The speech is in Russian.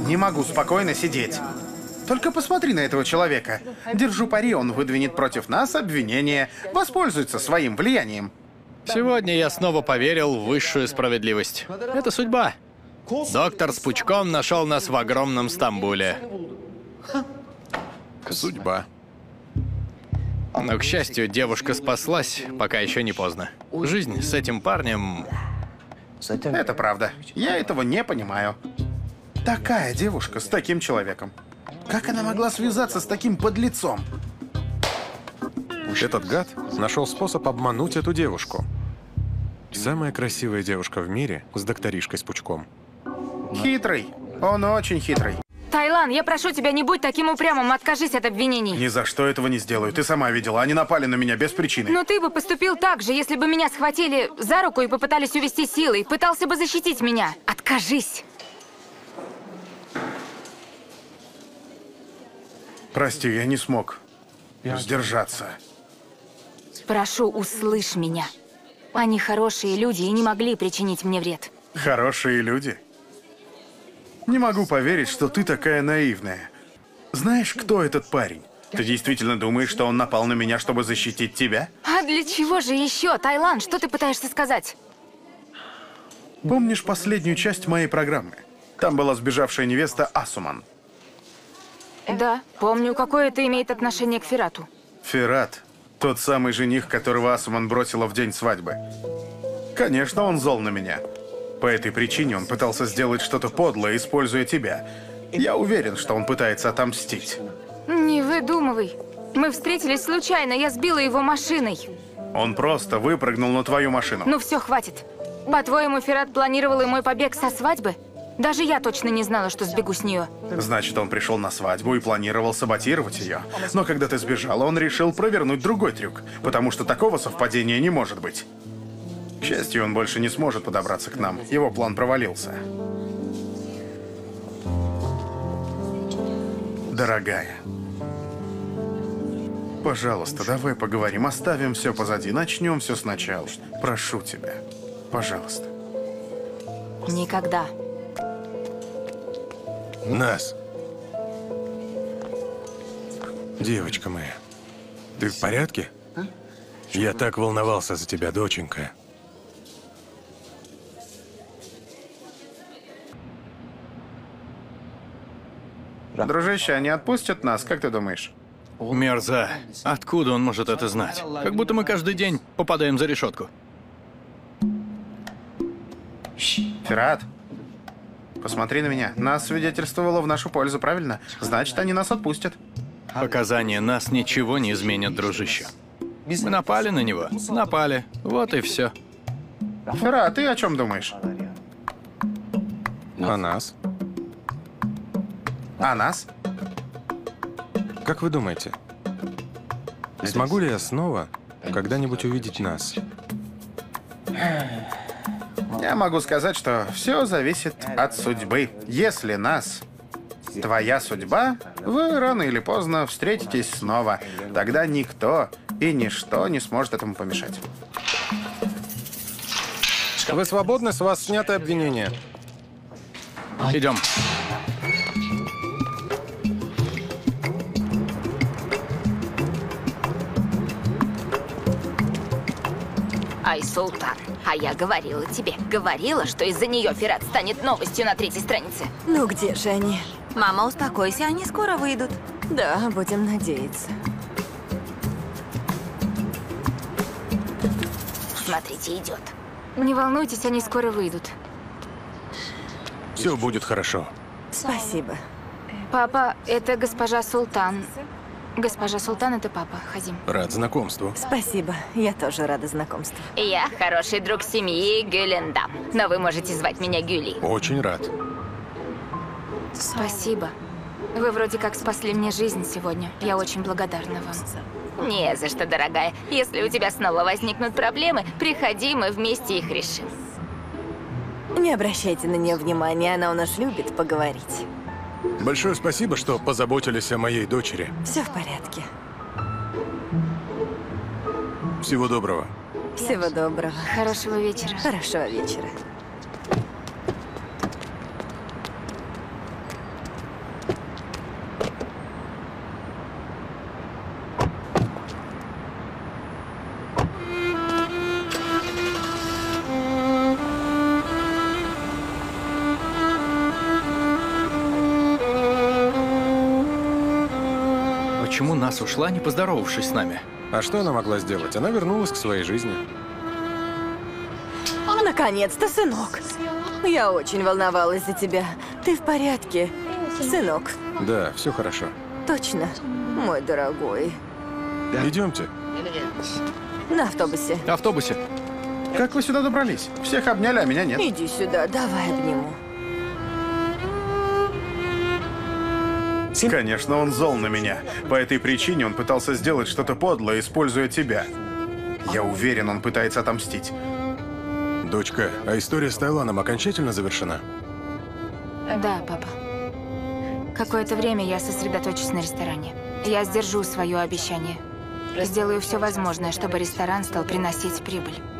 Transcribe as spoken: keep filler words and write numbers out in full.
Не могу спокойно сидеть. Только посмотри на этого человека. Держу пари, он выдвинет против нас обвинение, воспользуется своим влиянием. Сегодня я снова поверил в высшую справедливость. Это судьба. Доктор с пучком нашел нас в огромном Стамбуле. Судьба. Но, к счастью, девушка спаслась, пока еще не поздно. Жизнь с этим парнем... Это правда. Я этого не понимаю. Такая девушка с таким человеком. Как она могла связаться с таким подлецом? Этот гад нашел способ обмануть эту девушку. Самая красивая девушка в мире с докторишкой с пучком. Хитрый. Он очень хитрый. Тайлан, я прошу тебя, не будь таким упрямым, откажись от обвинений. Ни за что этого не сделаю. Ты сама видела, они напали на меня без причины. Но ты бы поступил так же, если бы меня схватили за руку и попытались увести силой. Пытался бы защитить меня. Откажись. Прости, я не смог сдержаться. Прошу, услышь меня. Они хорошие люди и не могли причинить мне вред. Хорошие люди? Не могу поверить, что ты такая наивная. Знаешь, кто этот парень? Ты действительно думаешь, что он напал на меня, чтобы защитить тебя? А для чего же еще, Тайлан? Что ты пытаешься сказать? Помнишь последнюю часть моей программы? Там была сбежавшая невеста Асуман. Да, помню. Какое это имеет отношение к Фирату? Фират. Тот самый жених, которого Асуман бросила в день свадьбы. Конечно, он зол на меня. По этой причине он пытался сделать что-то подлое, используя тебя. Я уверен, что он пытается отомстить. Не выдумывай. Мы встретились случайно, я сбила его машиной. Он просто выпрыгнул на твою машину. Ну все, хватит. По-твоему, Фират планировал и мой побег со свадьбы? Даже я точно не знала, что сбегу с нее. Значит, он пришел на свадьбу и планировал саботировать ее. Но когда ты сбежала, он решил провернуть другой трюк, потому что такого совпадения не может быть. К счастью, он больше не сможет подобраться к нам. Его план провалился. Дорогая, пожалуйста, давай поговорим. Оставим все позади. Начнем все сначала. Прошу тебя. Пожалуйста. Никогда. Нас. Девочка моя, ты в порядке? Я так волновался за тебя, доченька. Дружище, они отпустят нас, как ты думаешь? Мерза. Откуда он может это знать? Как будто мы каждый день попадаем за решетку. Фират, посмотри на меня. Нас свидетельствовало в нашу пользу, правильно? Значит, они нас отпустят. Показания нас ничего не изменят, дружище. Мы напали на него. Напали. Вот и все. Фират, ты о чем думаешь? А нас? А нас? Как вы думаете, смогу ли я снова когда-нибудь увидеть нас? Я могу сказать, что все зависит от судьбы. Если нас, твоя судьба, вы рано или поздно встретитесь снова. Тогда никто и ничто не сможет этому помешать. Вы свободны, с вас снято обвинение. Идем. Ай, Султан, а я говорила тебе, говорила, что из-за нее Фират станет новостью на третьей странице. Ну где же они? Мама, успокойся, они скоро выйдут. Да, будем надеяться. Смотрите, идет. Не волнуйтесь, они скоро выйдут. Все будет хорошо. Спасибо. Папа, это госпожа Султан. Госпожа Султан, это папа, Хазим. Рад знакомству. Спасибо. Я тоже рада знакомству. Я хороший друг семьи Гюлендам, но вы можете звать меня Гюли. Очень рад. Спасибо. Вы вроде как спасли мне жизнь сегодня. Я очень благодарна вам. Не за что, дорогая. Если у тебя снова возникнут проблемы, приходи, мы вместе их решим. Не обращайте на нее внимания, она у нас любит поговорить. Большое спасибо, что позаботились о моей дочери. Все в порядке. Всего доброго. Всего доброго. Хорошего вечера. Хорошего вечера. почему Нас ушла, не поздоровавшись с нами. А что она могла сделать? Она вернулась к своей жизни. Наконец-то, сынок. Я очень волновалась за тебя. Ты в порядке, сынок? Да, все хорошо. Точно, мой дорогой. Идемте. На автобусе. Автобусе. Как вы сюда добрались? Всех обняли, а меня нет. Иди сюда, давай обниму. Конечно, он зол на меня. По этой причине он пытался сделать что-то подлое, используя тебя. Я уверен, он пытается отомстить. Дочка, а история с Тайланом окончательно завершена? Да, папа. Какое-то время я сосредоточусь на ресторане. Я сдержу свое обещание. Сделаю все возможное, чтобы ресторан стал приносить прибыль.